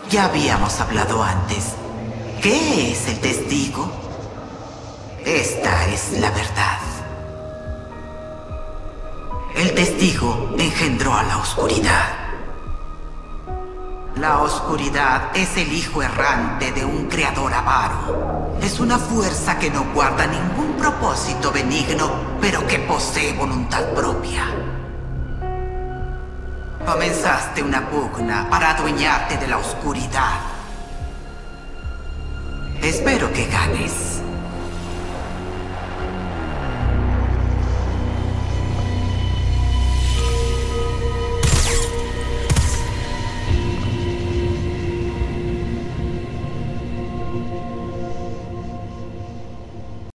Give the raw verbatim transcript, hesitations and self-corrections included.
Ya habíamos hablado antes. ¿Qué es el testigo? Esta es la verdad. El testigo engendró a la oscuridad. La oscuridad es el hijo errante de un creador avaro. Es una fuerza que no guarda ningún propósito benigno, pero que posee voluntad propia. Comenzaste una pugna para adueñarte de la oscuridad. Espero que ganes.